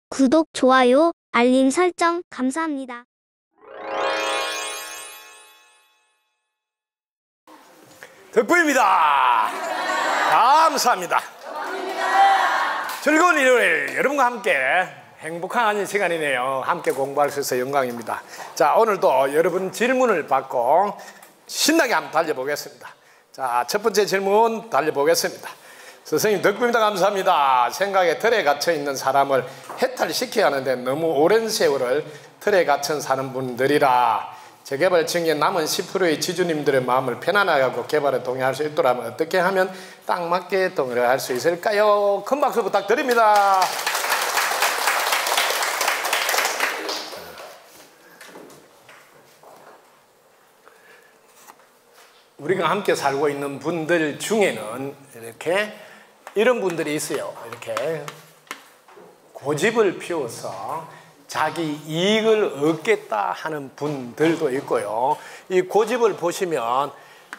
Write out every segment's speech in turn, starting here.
구독, 좋아요, 알림 설정 감사합니다. 덕분입니다. 감사합니다. 즐거운 일요일 여러분과 함께 행복한 시간이네요. 함께 공부할 수 있어서 영광입니다. 자, 오늘도 여러분 질문을 받고 신나게 한번 달려보겠습니다. 자, 첫 번째 질문 달려보겠습니다. 선생님 덕분입니다. 감사합니다. 생각에 틀에 갇혀있는 사람을 해탈시켜야 하는데 너무 오랜 세월을 틀에 갇혀 사는 분들이라 재개발 증에 남은 10%의 지주님들의 마음을 편안하게 하고 개발에 동의할 수 있도록 어떻게 하면 딱 맞게 동의를 할 수 있을까요? 큰 박수 부탁드립니다. 우리가 함께 살고 있는 분들 중에는 이렇게 이런 분들이 있어요. 이렇게 고집을 피워서 자기 이익을 얻겠다 하는 분들도 있고요. 이 고집을 보시면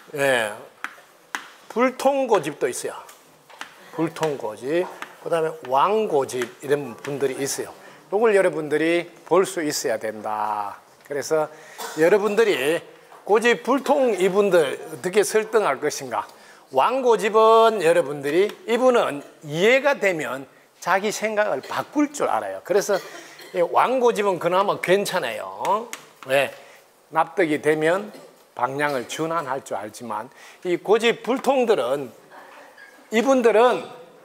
불통고집도 있어요. 불통고집, 그 다음에 왕고집 이런 분들이 있어요. 이걸 여러분들이 볼 수 있어야 된다. 그래서 여러분들이 고집 불통 이분들 어떻게 설득할 것인가. 왕고집은 여러분들이 이분은 이해가 되면 자기 생각을 바꿀 줄 알아요. 그래서 왕고집은 그나마 괜찮아요. 왜? 납득이 되면 방향을 전환할 줄 알지만 이 고집 불통들은 이분들은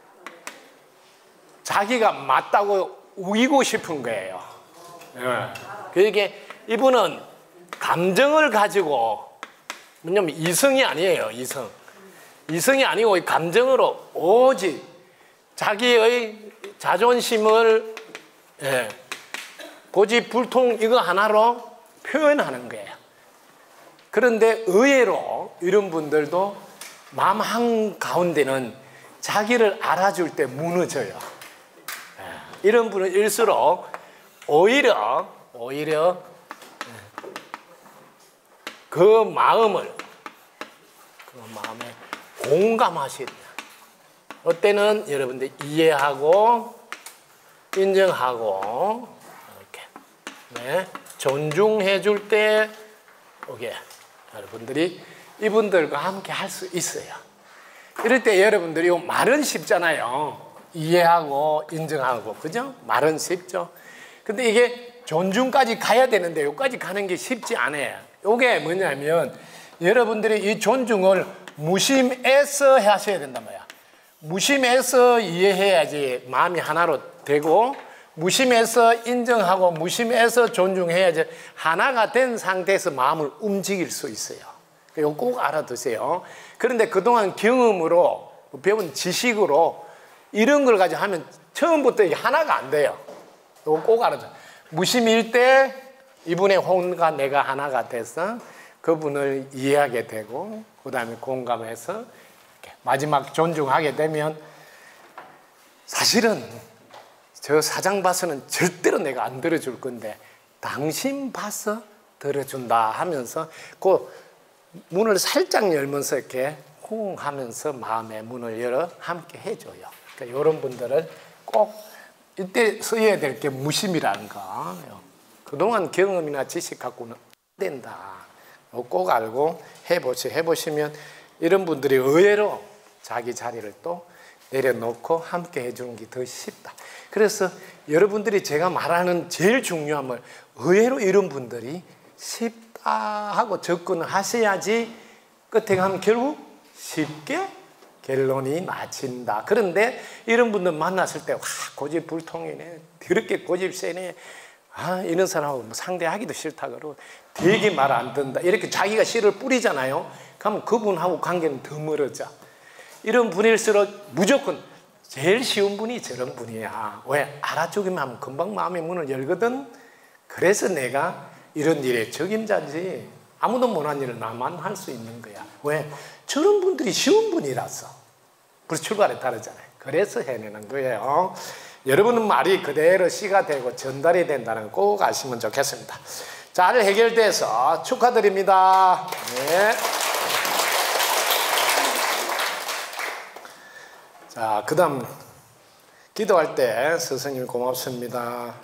자기가 맞다고 우기고 싶은 거예요. 그러니까 이분은 감정을 가지고, 왜냐면 이성이 아니에요. 이성이 아니고 감정으로 오직 자기의 자존심을 고집불통 이거 하나로 표현하는 거예요. 그런데 의외로 이런 분들도 마음 한가운데는 자기를 알아줄 때 무너져요. 이런 분일수록 오히려 그 마음에 공감하시려. 그때는 여러분들 이해하고 인정하고 이렇게 존중해 줄 때 여러분들이 이분들과 함께 할 수 있어요. 이럴 때 여러분들이 말은 쉽잖아요. 이해하고 인정하고, 그죠? 말은 쉽죠. 근데 이게 존중까지 가야 되는데 여기까지 가는 게 쉽지 않아요. 이게 뭐냐면 여러분들이 이 존중을 무심해서 하셔야 된단 말이야. 무심해서 이해해야지 마음이 하나로 되고, 무심해서 인정하고 무심해서 존중해야지 하나가 된 상태에서 마음을 움직일 수 있어요. 이거 꼭 알아두세요. 그런데 그동안 경험으로 배운 지식으로 이런 걸 가지고 하면 처음부터 하나가 안 돼요. 이거 꼭 알아둬요. 무심일 때 이분의 혼과 내가 하나가 돼서 그분을 이해하게 되고, 그 다음에 공감해서 마지막 존중하게 되면, 사실은 저 사장 봐서는 절대로 내가 안 들어줄 건데 당신 봐서 들어준다 하면서 그 문을 살짝 열면서 이렇게 호응 하면서 마음의 문을 열어 함께 해줘요. 그러니까 이런 분들은 꼭 이때 써야 될 게 무심이라는 거. 그동안 경험이나 지식 갖고는 안 된다. 꼭 알고 해보시면 이런 분들이 의외로 자기 자리를 또 내려놓고 함께 해주는 게 더 쉽다. 그래서 여러분들이 제가 말하는 제일 중요한 말, 의외로 이런 분들이 쉽다 하고 접근을 하셔야지 끝에 가면 결국 쉽게 결론이 나친다. 그런데 이런 분들 만났을 때, 와, 고집불통이네, 더럽게 고집 세네, 이런 사람하고 상대하기도 싫다 그러고 되게 말 안 듣는다, 이렇게 자기가 씨를 뿌리잖아요. 그러면 그분하고 관계는 더 멀어져. 이런 분일수록 무조건 제일 쉬운 분이 저런 분이야. 왜? 알아주기만 하면 금방 마음의 문을 열거든. 그래서 내가 이런 일에 적임자지 아무도 못한 일을 나만 할 수 있는 거야. 왜? 저런 분들이 쉬운 분이라서. 그래서 출발이 다르잖아요. 그래서 해내는 거예요. 여러분은 말이 그대로 씨가 되고 전달이 된다는 거 꼭 아시면 좋겠습니다. 잘 해결돼서 축하드립니다. 네. 자, 그 다음 기도할 때 스승님 고맙습니다.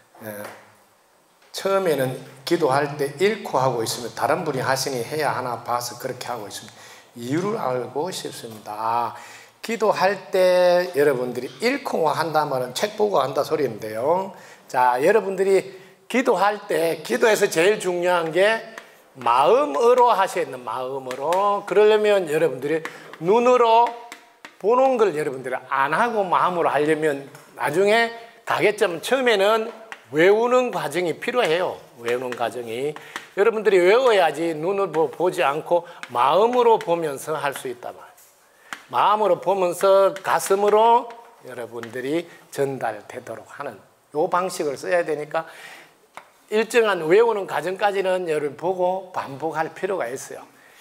처음에는 기도할 때 잃고 하고 있으면 다른 분이 하시니 해야 하나 봐서 그렇게 하고 있습니다. 이유를 알고 싶습니다. 기도할 때 여러분들이 잃고 한다 말은 책 보고 한다 소리인데요. 자, 여러분들이 기도할 때 기도에서 제일 중요한 게 마음으로 하셔야 되는 마음으로. 그러려면 여러분들이 눈으로 보는 걸 여러분들이 안 하고 마음으로 하려면 나중에 가겠지만 처음에는 외우는 과정이 필요해요. 외우는 과정이. 여러분들이 외워야지 눈으로 보지 않고 마음으로 보면서 할 수 있단 말이에요. 마음으로 보면서 가슴으로 여러분들이 전달되도록 하는 이 방식을 써야 되니까 일정한 외우는 과정까지는 여러분 보고 반복할 필요가 있어요.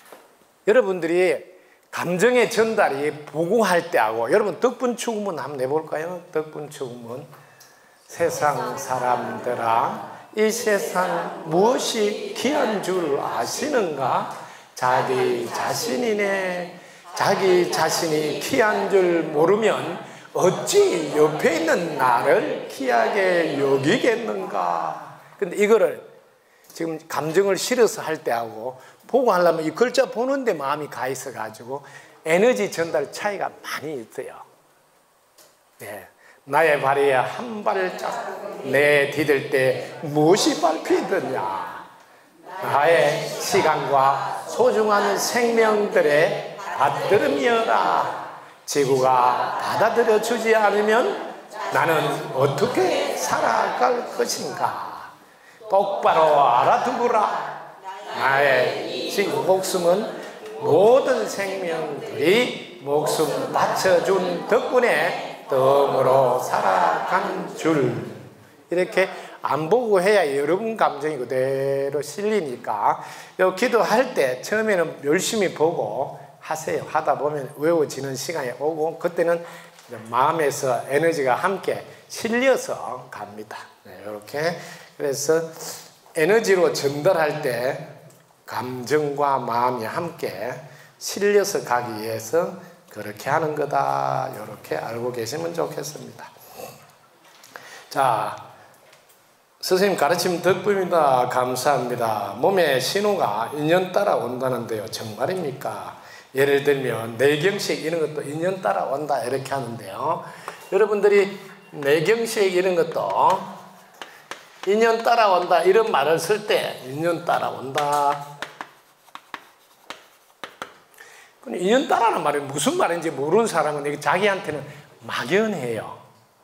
여러분들이 감정의 전달이 보고 할 때하고 여러분 덕분추구문 한번 내볼까요? 덕분추구문. 세상 사람들아 이 세상 무엇이 귀한 줄 아시는가? 자기 자신이네. 자기 자신이 귀한 줄 모르면 어찌 옆에 있는 나를 귀하게 여기겠는가? 근데 이거를 지금 감정을 실어서 할 때하고 보고 하려면 이 글자 보는데 마음이 가 있어가지고 에너지 전달 차이가 많이 있어요. 네. 나의 발에 한 발짝 내디딜 때 무엇이 밟히느냐? 나의 시간과 소중한 생명들의 받들음이여라. 지구가 받아들여 주지 않으면 나는 어떻게 살아갈 것인가? 똑바로 알아두거라. 나의 목숨은 모든 생명들이 목숨 바쳐준 덕분에 덤으로 살아간 줄. 이렇게 안 보고 해야 여러분 감정이 그대로 실리니까 기도할 때 처음에는 열심히 보고 하세요. 하다 보면 외워지는 시간이 오고 그때는 마음에서 에너지가 함께 실려서 갑니다. 네, 이렇게. 그래서 에너지로 전달할 때 감정과 마음이 함께 실려서 가기 위해서 그렇게 하는 거다. 이렇게 알고 계시면 좋겠습니다. 자, 선생님 가르침 덕분입니다. 감사합니다. 몸의 신호가 인연 따라 온다는데요. 정말입니까? 예를 들면 내경색 이런 것도 인연 따라 온다 이렇게 하는데요. 여러분들이 내경색 이런 것도 인연 따라 온다 이런 말을 쓸 때 인연 따라 온다. 인연 따라는 말이 무슨 말인지 모르는 사람은 자기한테는 막연해요.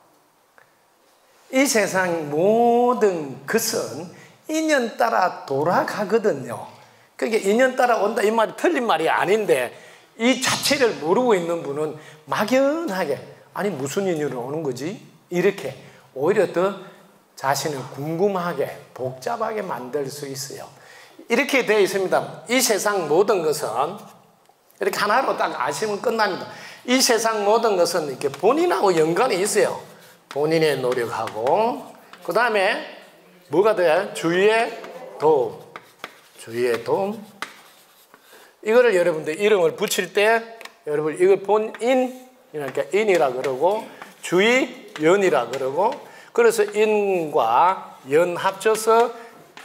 이 세상 모든 것은 인연 따라 돌아가거든요. 그게 인연 따라 온다 이 말이 틀린 말이 아닌데 이 자체를 모르고 있는 분은 막연하게 아니 무슨 인연으로 오는 거지? 이렇게 오히려 더 자신을 궁금하게 복잡하게 만들 수 있어요. 이렇게 되어 있습니다. 이 세상 모든 것은 이렇게 하나로 딱 아시면 끝납니다. 이 세상 모든 것은 이렇게 본인하고 연관이 있어요. 본인의 노력하고 그 다음에 뭐가 돼요? 주위의 도움. 주위의 도움. 이거를 여러분들 이름을 붙일 때 여러분 이걸 본인 그러니까 인이라 그러고 주위 연이라 그러고 그래서 인과 연 합쳐서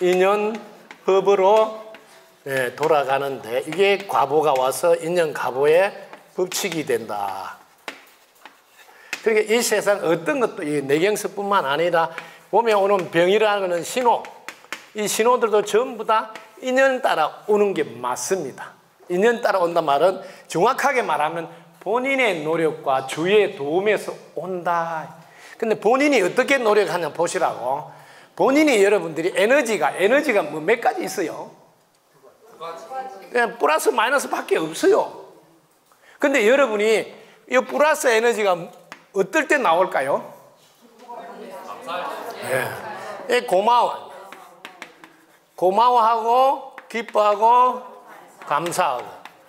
인연법으로 돌아가는데 이게 과보가 와서 인연가보의 법칙이 된다. 그러니까 이 세상 어떤 것도 이 내경색뿐만 아니라 몸에 오는 병이라는 것은 신호. 이 신호들도 전부 다 인연 따라 오는 게 맞습니다. 인연 따라 온다 말은 정확하게 말하면 본인의 노력과 주위의 도움에서 온다. 근데 본인이 어떻게 노력하냐 보시라고. 본인이 여러분들이 에너지가 뭐 몇 가지 있어요. 그냥 플러스 마이너스 밖에 없어요. 근데 여러분이 이 플러스 에너지가 어떨 때 나올까요? 예, 고마워하고 기뻐하고 감사하고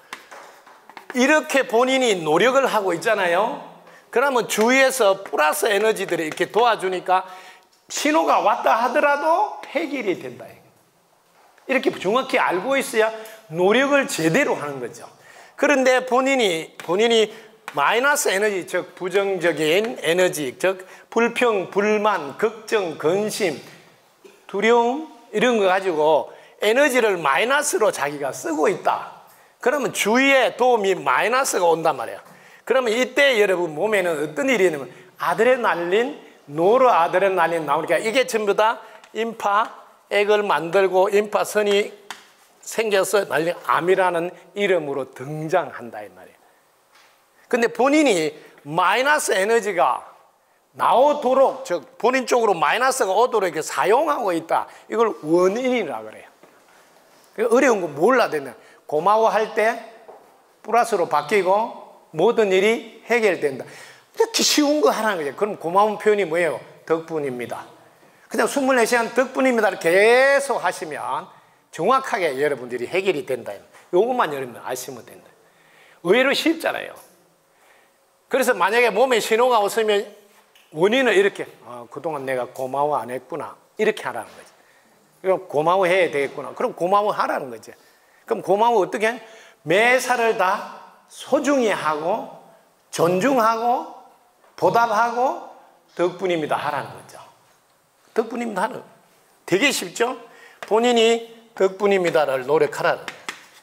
이렇게 본인이 노력을 하고 있잖아요. 그러면 주위에서 플러스 에너지들이 이렇게 도와주니까 신호가 왔다 하더라도 해결이 된다. 이렇게 정확히 알고 있어야 노력을 제대로 하는 거죠. 그런데 본인이 마이너스 에너지, 즉 부정적인 에너지, 즉 불평, 불만, 걱정, 근심, 두려움 이런 거 가지고 에너지를 마이너스로 자기가 쓰고 있다. 그러면 주위에 도움이 마이너스가 온단 말이야. 그러면 이때 여러분 몸에는 어떤 일이 있냐면 아드레날린, 노르아드레날린 나오니까 이게 전부 다 임파액을 만들고 임파선이 생겨서 난리 암이라는 이름으로 등장한다 이 말이에요. 근데 본인이 마이너스 에너지가 나오도록, 즉 본인 쪽으로 마이너스가 오도록 이렇게 사용하고 있다. 이걸 원인이라 그래요. 어려운 거 몰라 되냐. 고마워할 때 플러스로 바뀌고 모든 일이 해결된다. 이렇게 쉬운 거 하라는 거죠. 그럼 고마운 표현이 뭐예요? 덕분입니다. 그냥 24시간 덕분입니다를 계속 하시면 정확하게 여러분들이 해결이 된다. 이것만 여러분 아시면 된다. 의외로 쉽잖아요. 그래서 만약에 몸에 신호가 없으면 원인을 이렇게 그동안 내가 고마워 안 했구나 이렇게 하라는 거죠. 그럼 고마워해야 되겠구나. 그럼 고마워하라는 거죠. 그럼 고마워 어떻게 하냐? 매사를 다 소중히 하고 존중하고 보답하고 덕분입니다 하라는 거죠. 덕분입니다 하는 거예요. 되게 쉽죠? 본인이 덕분입니다를 노력하라는 거예요.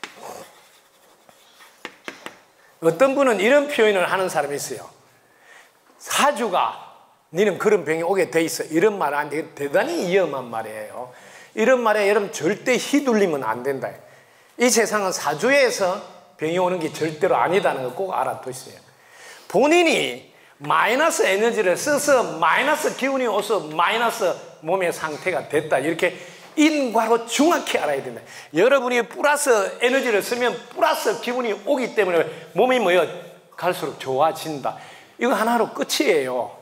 어떤 분은 이런 표현을 하는 사람이 있어요. 사주가 너는 그런 병이 오게 돼 있어. 이런 말 안 돼. 대단히 위험한 말이에요. 이런 말에 여러분 절대 휘둘리면 안 된다. 이 세상은 사주에서 병이 오는 게 절대로 아니다는 거 꼭 알아두세요. 본인이 마이너스 에너지를 써서 마이너스 기운이 와서 마이너스 몸의 상태가 됐다. 이렇게 인과로 정확히 알아야 된다. 여러분이 플러스 에너지를 쓰면 플러스 기운이 오기 때문에 몸이 뭐예요? 갈수록 좋아진다. 이거 하나로 끝이에요.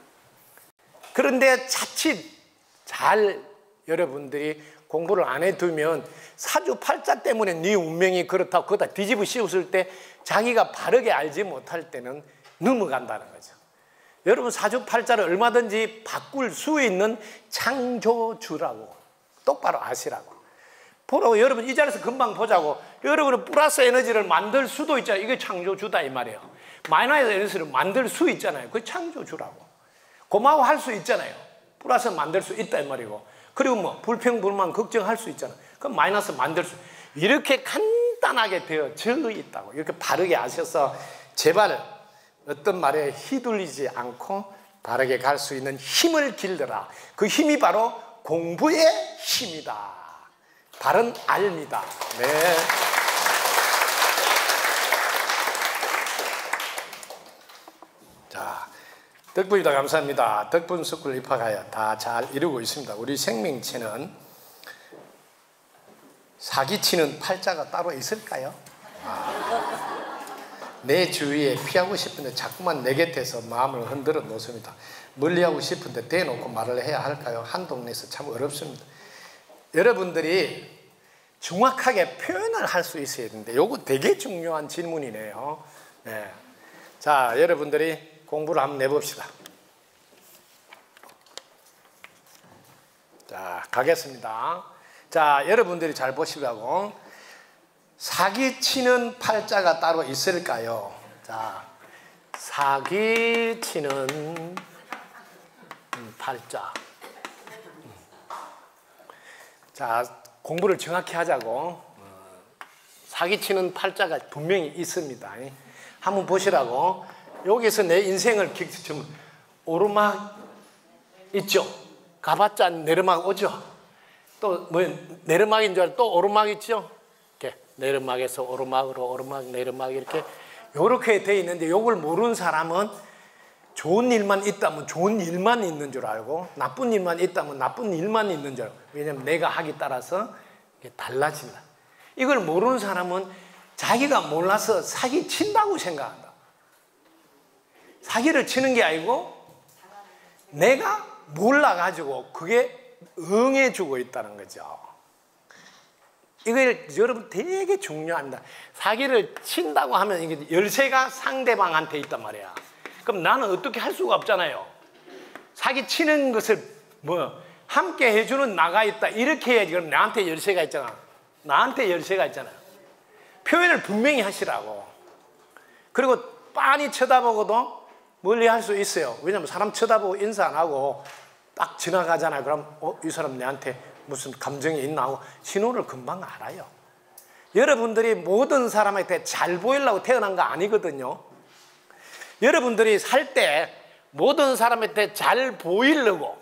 그런데 자칫 잘 여러분들이 공부를 안 해두면 사주팔자 때문에 네 운명이 그렇다고 그거다 뒤집어 씌웠을 때 자기가 바르게 알지 못할 때는 넘어간다는 거죠. 여러분 사주팔자를 얼마든지 바꿀 수 있는 창조주라고 똑바로 아시라고. 보라고 여러분 이 자리에서 금방 보자고. 여러분은 플러스 에너지를 만들 수도 있잖아요. 이게 창조주다 이 말이에요. 마이너스 에너지를 만들 수 있잖아요. 그게 창조주라고. 고마워할 수 있잖아요. 플러스 만들 수 있다 이 말이고. 그리고 뭐 불평, 불만, 걱정할 수 있잖아요. 그럼 마이너스 만들 수 이렇게 간단하게 되어져 있다고. 이렇게 바르게 아셔서 제발 어떤 말에 휘둘리지 않고 바르게 갈 수 있는 힘을 길러라. 그 힘이 바로 공부의 힘이다. 바른 알입니다. 네. 자, 덕분이다 감사합니다. 덕분 스쿨 입학하여 다 잘 이루고 있습니다. 우리 생명체는 사기치는 팔자가 따로 있을까요? 내 주위에 피하고 싶은데 자꾸만 내 곁에서 마음을 흔들어 놓습니다. 멀리하고 싶은데 대놓고 말을 해야 할까요? 한 동네에서 참 어렵습니다. 여러분들이 정확하게 표현을 할 수 있어야 되는데 이거 되게 중요한 질문이네요. 네. 자, 여러분들이 공부를 한번 해봅시다. 자, 가겠습니다. 자, 여러분들이 잘 보시라고. 사기치는 팔자가 따로 있을까요? 자, 사기치는 팔자. 자, 공부를 정확히 하자고. 사기치는 팔자가 분명히 있습니다. 한번 보시라고. 여기서 내 인생을 좀 오르막 있죠? 가봤자 내리막 오죠? 또 뭐 내리막인 줄 알고 또 오르막 있죠? 이렇게 내리막에서 오르막으로 오르막 내리막 이렇게 돼 있는데 이걸 모르는 사람은 좋은 일만 있다면 좋은 일만 있는 줄 알고 나쁜 일만 있다면 나쁜 일만 있는 줄 알고. 왜냐하면 내가 하기 따라서 이게 달라진다. 이걸 모르는 사람은 자기가 몰라서 사기 친다고 생각한다. 사기를 치는 게 아니고 내가 몰라가지고 그게 응해주고 있다는 거죠. 이걸 여러분 되게 중요합니다. 사기를 친다고 하면 이게 열쇠가 상대방한테 있단 말이야. 그럼 나는 어떻게 할 수가 없잖아요. 사기 치는 것을 뭐 함께 해주는 나가 있다 이렇게 해야지. 그럼 나한테 열쇠가 있잖아. 나한테 열쇠가 있잖아요. 표현을 분명히 하시라고. 그리고 빤히 쳐다보고도 멀리 할 수 있어요. 왜냐하면 사람 쳐다보고 인사 안 하고 딱 지나가잖아요. 그럼 이 사람 내한테 무슨 감정이 있나 하고 신호를 금방 알아요. 여러분들이 모든 사람한테 잘 보이려고 태어난 거 아니거든요. 여러분들이 살 때 모든 사람한테 잘 보이려고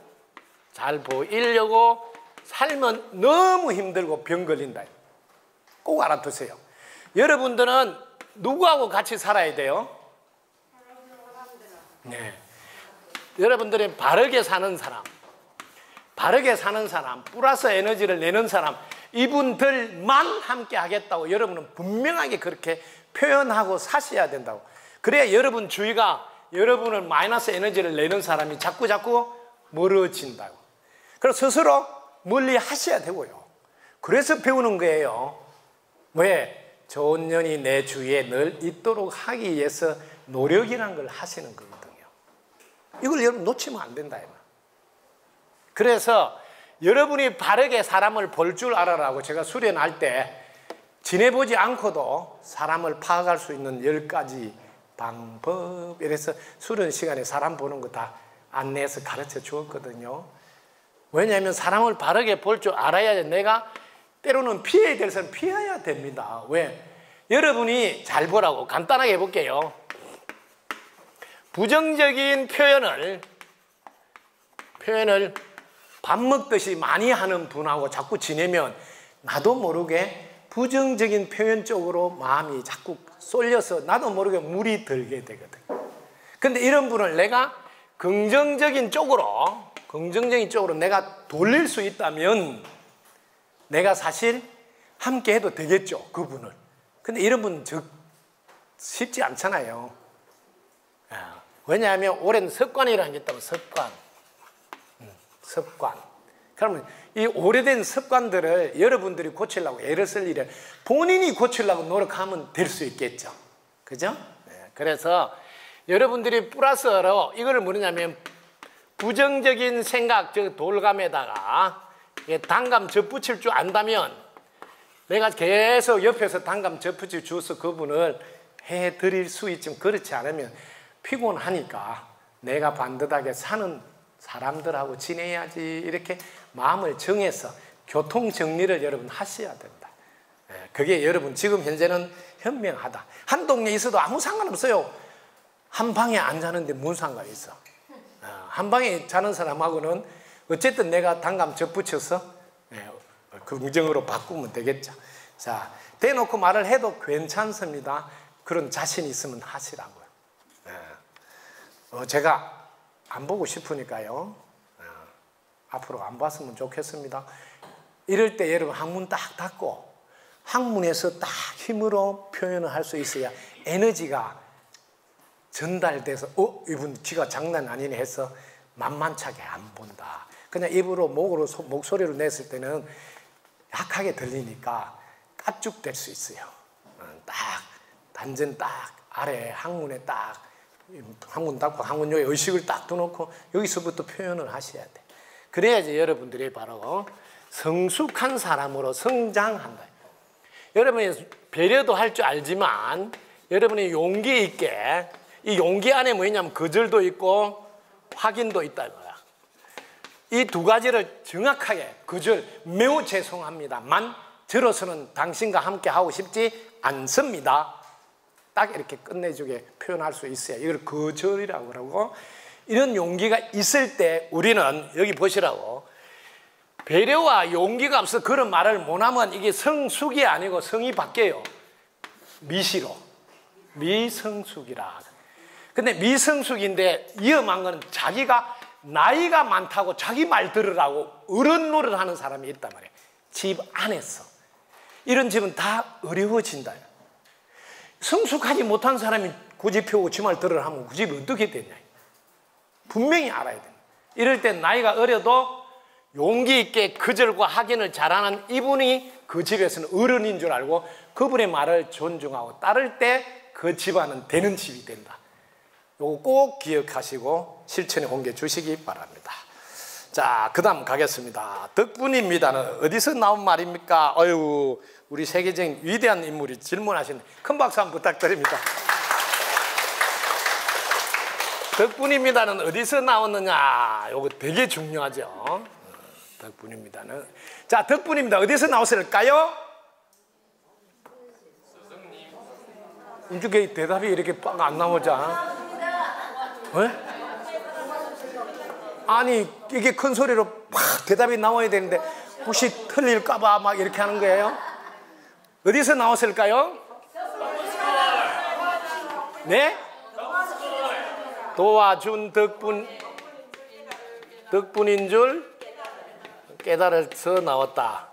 살면 너무 힘들고 병 걸린다. 꼭 알아두세요. 여러분들은 누구하고 같이 살아야 돼요? 네. 여러분들이 바르게 사는 사람, 플러스 에너지를 내는 사람, 이분들만 함께 하겠다고 여러분은 분명하게 그렇게 표현하고 사셔야 된다고. 그래야 여러분 주위가 여러분을 마이너스 에너지를 내는 사람이 자꾸 멀어진다고. 그래서 스스로 멀리 하셔야 되고요. 그래서 배우는 거예요. 왜? 좋은 년이 내 주위에 늘 있도록 하기 위해서 노력이라는 걸 하시는 거거든요. 이걸 여러분 놓치면 안 된다. 그래서 여러분이 바르게 사람을 볼 줄 알아라고 제가 수련할 때 지내보지 않고도 사람을 파악할 수 있는 10가지 방법, 이래서 수련 시간에 사람 보는 거 다 안내해서 가르쳐 주었거든요. 왜냐하면 사람을 바르게 볼 줄 알아야 내가 때로는 피해야 될 사람 피해야 됩니다. 왜? 여러분이 잘 보라고 간단하게 해볼게요. 부정적인 표현을 밥 먹듯이 많이 하는 분하고 자꾸 지내면 나도 모르게 부정적인 표현 쪽으로 마음이 자꾸 쏠려서 나도 모르게 물이 들게 되거든. 근데 이런 분을 내가 긍정적인 쪽으로 내가 돌릴 수 있다면 내가 사실 함께 해도 되겠죠, 그분을. 근데 이런 분은 쉽지 않잖아요. 왜냐하면 오랜 습관이라는 게 있다고. 습관. 그러면 이 오래된 습관들을 여러분들이 고치려고 애를 쓸 일에 본인이 고치려고 노력하면 될 수 있겠죠. 그죠? 그래서 여러분들이 플러스로 이거를 뭐냐면 부정적인 생각, 즉 돌감에다가 단감 접붙일 줄 안다면 내가 계속 옆에서 단감 접붙여 주어서 그분을 해드릴 수 있지만 그렇지 않으면 피곤하니까 내가 반듯하게 사는 사람들하고 지내야지 이렇게 마음을 정해서 교통 정리를 여러분 하셔야 된다. 그게 여러분 지금 현재는 현명하다. 한 동네에 있어도 아무 상관없어요. 한 방에 안 자는데 무슨 상관이 있어. 한 방에 자는 사람하고는 어쨌든 내가 단감 접붙여서 긍정으로 바꾸면 되겠죠. 자, 대놓고 말을 해도 괜찮습니다. 그런 자신 있으면 하시라고요. 제가 안 보고 싶으니까요. 앞으로 안 봤으면 좋겠습니다. 이럴 때 여러분 항문 딱 닫고 항문에서 딱 힘으로 표현을 할 수 있어야 에너지가 전달돼서 이분 귀가 장난 아니네 해서 만만찮게 안 본다. 그냥 입으로 목으로 목소리로 냈을 때는 약하게 들리니까 까쭉될 수 있어요. 딱 단전 딱 아래 항문에 딱 항문 닫고 항문 여기 의식을 딱 두놓고 여기서부터 표현을 하셔야 돼. 그래야지 여러분들이 바로 성숙한 사람으로 성장한다. 여러분이 배려도 할 줄 알지만 여러분이 용기 있게, 이 용기 안에 뭐냐면 거절도 있고 확인도 있다 이거야. 이 두 가지를 정확하게, 거절 매우 죄송합니다만 저로서는 당신과 함께 하고 싶지 않습니다. 딱 이렇게 끝내주게 표현할 수 있어야 이걸 거절이라고 그러고, 이런 용기가 있을 때 우리는 여기 보시라고, 배려와 용기가 없어 그런 말을 못하면 이게 성숙이 아니고 성이 바뀌어요. 미시로 미성숙이라. 근데 미성숙인데 위험한 건 자기가 나이가 많다고 자기 말 들으라고 어른 노릇하는 사람이 있단 말이에요. 집 안에서. 이런 집은 다 어려워진다. 성숙하지 못한 사람이 고집 펴고 지 말 들으라 하면 그 집이 어떻게 되냐. 분명히 알아야 됩니다. 이럴 때 나이가 어려도 용기 있게 거절과 확인을 잘하는 이분이 그 집에서는 어른인 줄 알고 그분의 말을 존중하고 따를 때 그 집안은 되는 집이 된다. 요거 꼭 기억하시고 실천에 옮겨 주시기 바랍니다. 자, 그 다음 가겠습니다. 덕분입니다는 어디서 나온 말입니까? 어휴, 우리 세계적인 위대한 인물이 질문하신 큰 박수 한번 부탁드립니다. 덕분입니다는 어디서 나왔느냐? 요거 되게 중요하죠. 덕분입니다는. 자, 덕분입니다. 어디서 나왔을까요? 이게 대답이 이렇게 빡 안 나오자. 왜? 아니, 이게 큰 소리로 팍 대답이 나와야 되는데 혹시 틀릴까봐 막 이렇게 하는 거예요? 어디서 나왔을까요? 네? 도와준 덕분인 줄 깨달아서 나왔다.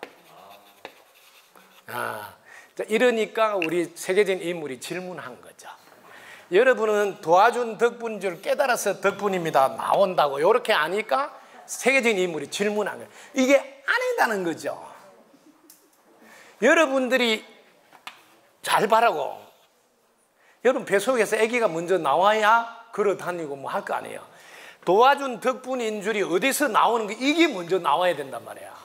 이러니까 우리 세계적인 인물이 질문한 거죠. 여러분은 도와준 덕분인 줄 깨달아서 덕분입니다 나온다고 이렇게 아니까 세계적인 인물이 질문한 거예요. 이게 아니다는 거죠. 여러분들이 잘 바라고, 여러분 뱃속에서 아기가 먼저 나와야 걸어 다니고 뭐 할 거 아니에요. 도와준 덕분인 줄이 어디서 나오는 거, 이게 먼저 나와야 된단 말이야.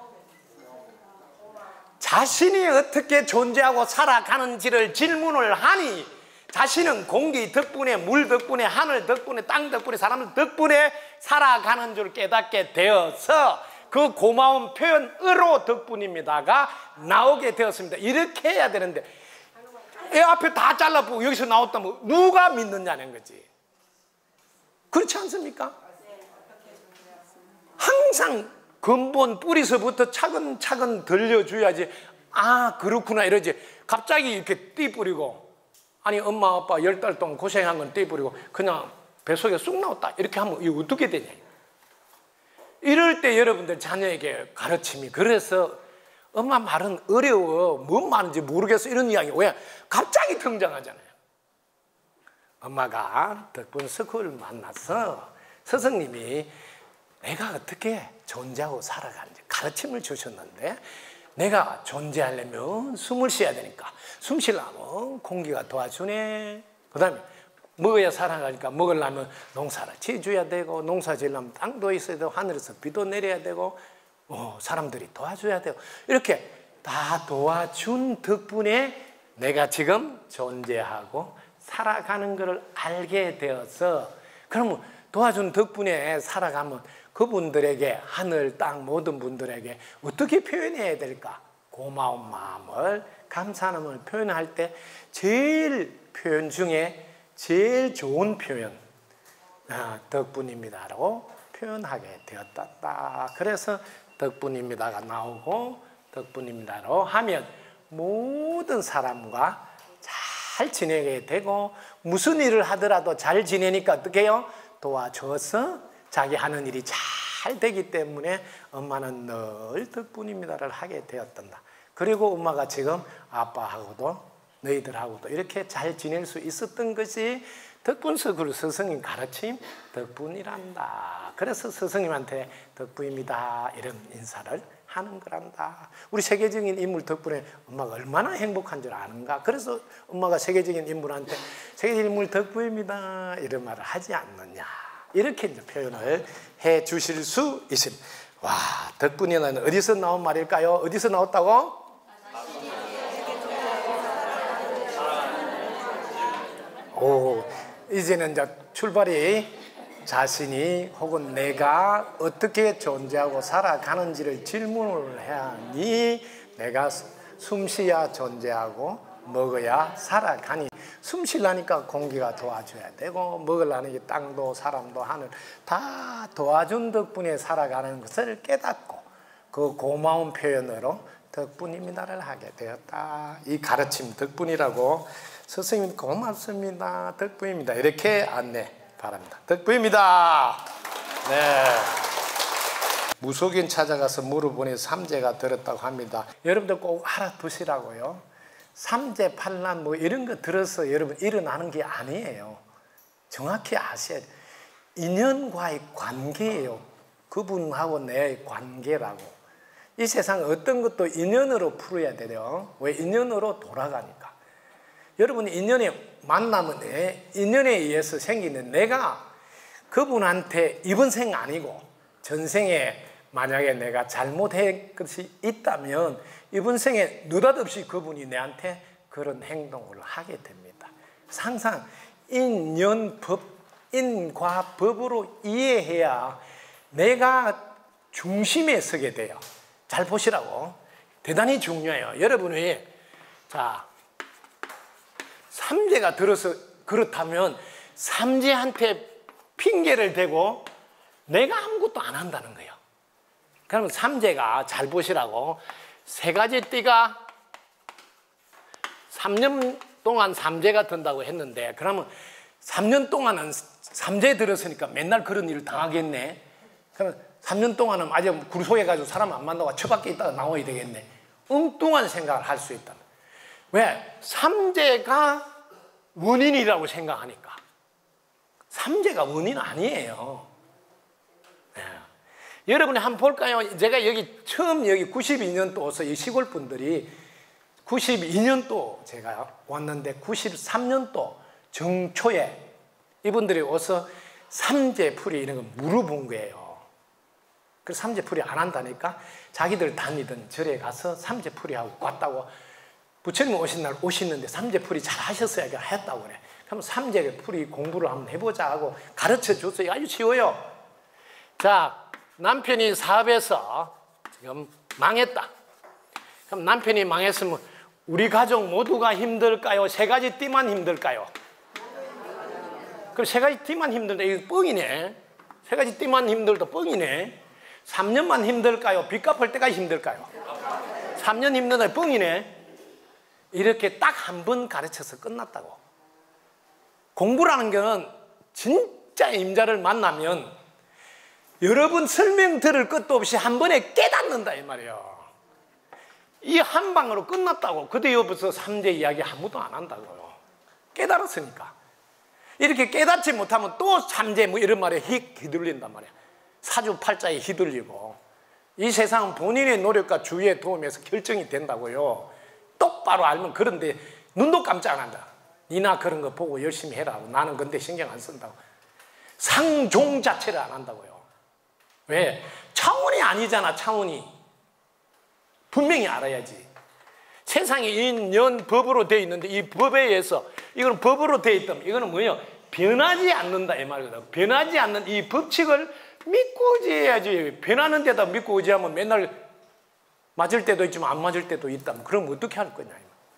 자신이 어떻게 존재하고 살아가는지를 질문을 하니 자신은 공기 덕분에, 물 덕분에, 하늘 덕분에, 땅 덕분에, 사람들 덕분에 살아가는 줄 깨닫게 되어서 그 고마운 표현으로 덕분입니다가 나오게 되었습니다. 이렇게 해야 되는데 애 앞에 다 잘라보고 여기서 나왔다면 누가 믿느냐는 거지. 그렇지 않습니까? 항상 근본 뿌리서부터 차근차근 들려줘야지. 아, 그렇구나 이러지. 갑자기 이렇게 띠뿌리고, 아니 엄마 아빠 10달 동안 고생한 건 띠뿌리고 그냥 뱃속에 쑥 나왔다 이렇게 하면 이거 어떻게 되냐. 이럴 때 여러분들 자녀에게 가르침이, 그래서 엄마 말은 어려워, 뭔 말인지 모르겠어 이런 이야기 왜 갑자기 등장하잖아요. 엄마가 덕분 스쿨을 만나서 스승님이 내가 어떻게 존재하고 살아가는지 가르침을 주셨는데, 내가 존재하려면 숨을 쉬어야 되니까 숨 쉬려면 공기가 도와주네. 그 다음에 먹어야 살아가니까 먹으려면 농사를 지어줘야 되고, 농사 지으려면 땅도 있어야 되고, 하늘에서 비도 내려야 되고, 사람들이 도와줘야 되고, 이렇게 다 도와준 덕분에 내가 지금 존재하고 살아가는 것을 알게 되어서, 그러면 도와준 덕분에 살아가면 그분들에게, 하늘, 땅 모든 분들에게 어떻게 표현해야 될까? 고마운 마음을, 감사함을 표현할 때 제일 표현 중에 제일 좋은 표현, 덕분입니다라고 표현하게 되었다. 그래서 덕분입니다가 나오고, 덕분입니다로 하면 모든 사람과 잘 지내게 되고, 무슨 일을 하더라도 잘 지내니까 어떻게 해요? 도와줘서 자기 하는 일이 잘 되기 때문에 엄마는 늘 덕분입니다를 하게 되었단다. 그리고 엄마가 지금 아빠하고도 너희들하고도 이렇게 잘 지낼 수 있었던 것이 덕분스쿨 스승님 가르침 덕분이란다. 그래서 스승님한테 덕분입니다 이런 인사를 하는 거란다. 우리 세계적인 인물 덕분에 엄마가 얼마나 행복한 줄 아는가. 그래서 엄마가 세계적인 인물한테 세계적인 인물 덕분입니다 이런 말을 하지 않느냐, 이렇게 이제 표현을 해 주실 수 있습니다. 와, 덕분이라는 어디서 나온 말일까요? 어디서 나왔다고? 오, 이제는 이제 출발이 자신이 혹은 내가 어떻게 존재하고 살아가는지를 질문을 해야 하니, 내가 숨 쉬어야 존재하고 먹어야 살아가니, 숨 쉬려니까 공기가 도와줘야 되고, 먹으려니까 땅도 사람도 하늘 다 도와준 덕분에 살아가는 것을 깨닫고 그 고마운 표현으로 덕분입니다를 하게 되었다. 이 가르침 덕분이라고, 스승님 고맙습니다 덕분입니다 이렇게 안내 바랍니다. 덕분입니다. 네. 무속인 찾아가서 물어보니 삼재가 들었다고 합니다. 여러분들 꼭 알아두시라고요. 삼재 판란 뭐 이런 거 들어서 여러분 일어나는 게 아니에요. 정확히 아셔야 돼요. 인연과의 관계예요. 그분하고 내 관계라고. 이 세상 어떤 것도 인연으로 풀어야 돼요. 왜? 인연으로 돌아가니까. 여러분 인연의 만남은 인연에 의해서 생기는, 내가 그분한테 이번 생 아니고 전생에 만약에 내가 잘못한 것이 있다면 이번 생에 느닷없이 그분이 내한테 그런 행동을 하게 됩니다. 항상 인연법 인과 법으로 이해해야 내가 중심에 서게 돼요. 잘 보시라고. 대단히 중요해요. 여러분이 자 삼재가 들어서 그렇다면 삼재한테 핑계를 대고 내가 아무것도 안 한다는 거예요. 그러면 삼재가 잘 보시라고 세 가지 띠가 3년 동안 삼재가 든다고 했는데 그러면 3년 동안은 삼재 들었으니까 맨날 그런 일을 당하겠네. 그러면 3년 동안은 아주 굴소해가지고 사람 안 만나고 처박혀 있다가 나와야 되겠네. 엉뚱한 생각을 할 수 있다. 왜? 삼재가 원인이라고 생각하니까. 삼재가 원인 아니에요. 네. 여러분이 한번 볼까요? 제가 여기 처음 여기 92년도 와서 이 시골 분들이 92년도 제가 왔는데 93년도 정초에 이분들이 와서 삼재풀이 이런 거 물어본 거예요. 그래서 삼재풀이 안 한다니까 자기들 다니던 절에 가서 삼재풀이하고 왔다고 부처님 오신 날 오시는데 삼재풀이 잘 하셨어야 했다고 그래. 그럼 삼재풀이 공부를 한번 해보자 하고 가르쳐 줬어요. 아주 쉬워요. 자, 남편이 사업에서 지금 망했다. 그럼 남편이 망했으면 우리 가족 모두가 힘들까요? 세 가지 띠만 힘들까요? 그럼 세 가지 띠만 힘들다. 이거 뻥이네. 세 가지 띠만 힘들다 뻥이네. 3년만 힘들까요? 빚 갚을 때까지 힘들까요? 3년 힘들다 뻥이네. 이렇게 딱 한 번 가르쳐서 끝났다고. 공부라는 거는 진짜 임자를 만나면 여러분 설명 들을 것도 없이 한 번에 깨닫는다 이 말이에요. 이 한 방으로 끝났다고. 그 뒤부터 삼재 이야기 아무도 안 한다고요. 깨달았으니까. 이렇게 깨닫지 못하면 또 삼재 뭐 이런 말에 휘둘린단 말이야. 사주팔자에 휘둘리고. 이 세상은 본인의 노력과 주위의 도움에서 결정이 된다고요. 똑바로 알면. 그런데 눈도 깜짝 안 한다. 니나 그런 거 보고 열심히 해라. 나는 근데 신경 안 쓴다고. 상종 자체를 안 한다고요. 왜? 차원이 아니잖아. 차원이. 분명히 알아야지. 세상에 인연 법으로 되어 있는데 이 법에 의해서 이거는 법으로 되어 있다면 이거는 뭐예요? 변하지 않는다 이 말이거든. 변하지 않는 이 법칙을 믿고 의지해야지. 변하는 데다 믿고 의지하면 맨날 맞을 때도 있지만 안 맞을 때도 있다면 그럼 어떻게 할 거냐.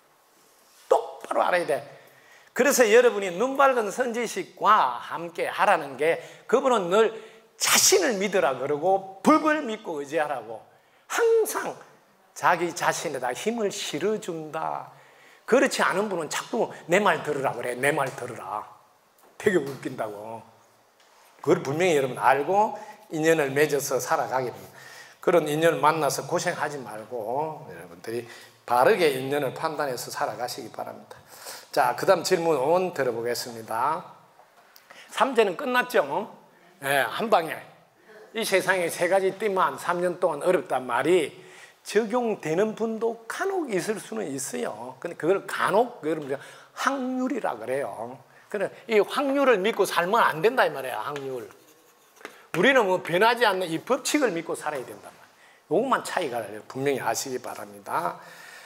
똑바로 알아야 돼. 그래서 여러분이 눈 밝은 선지식과 함께 하라는 게 그분은 늘 자신을 믿으라 그러고 법을 믿고 의지하라고 항상 자기 자신에다 힘을 실어준다. 그렇지 않은 분은 자꾸 내 말 들으라 그래. 내 말 들으라. 되게 웃긴다고. 그걸 분명히 여러분 알고 인연을 맺어서 살아가게 됩니다. 그런 인연을 만나서 고생하지 말고 여러분들이 바르게 인연을 판단해서 살아가시기 바랍니다. 자, 그 다음 질문 들어보겠습니다. 삼재는 끝났죠? 네, 한 방에. 이 세상에 세 가지 띠만 3년 동안 어렵단 말이 적용되는 분도 간혹 있을 수는 있어요. 근데 그걸 간혹 확률이라 그래요. 그래, 이 확률을 믿고 살면 안 된다 이 말이야. 확률. 우리는 뭐 변하지 않는 이 법칙을 믿고 살아야 된단 말이야. 요것만 차이가 분명히 아시기 바랍니다.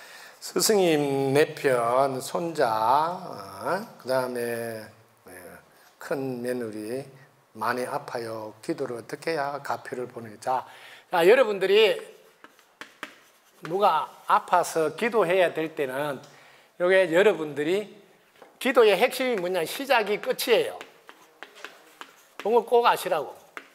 스승님 내편 손자, 그 다음에 큰 며느리 많이 아파요. 기도를 어떻게 해야 가표를 보내. 자, 여러분들이 누가 아파서 기도해야 될 때는 요게 여러분들이 기도의 핵심이 뭐냐, 시작이 끝이에요. 그걸 꼭 아시라고.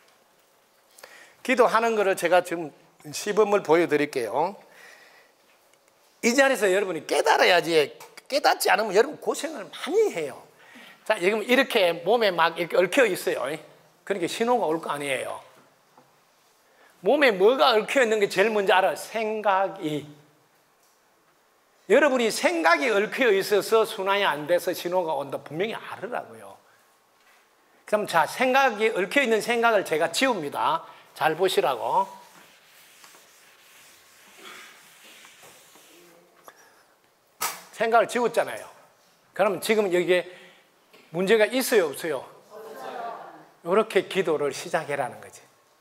기도하는 거를 제가 지금 시범을 보여드릴게요. 이 자리에서 여러분이 깨달아야지. 깨닫지 않으면 여러분 고생을 많이 해요. 자, 지금 이렇게 몸에 막 이렇게 얽혀 있어요. 그러니까 신호가 올 거 아니에요. 몸에 뭐가 얽혀 있는 게 제일 먼저 알아요. 생각이. 여러분이 생각이 얽혀 있어서 순환이 안 돼서 신호가 온다. 분명히 알으라고요. 그럼 자, 생각이 얽혀 있는 생각을 제가 지웁니다. 잘 보시라고. 생각을 지웠잖아요. 그럼 지금 여기에 문제가 있어요, 없어요? 이렇게 기도를 시작해라는 거지.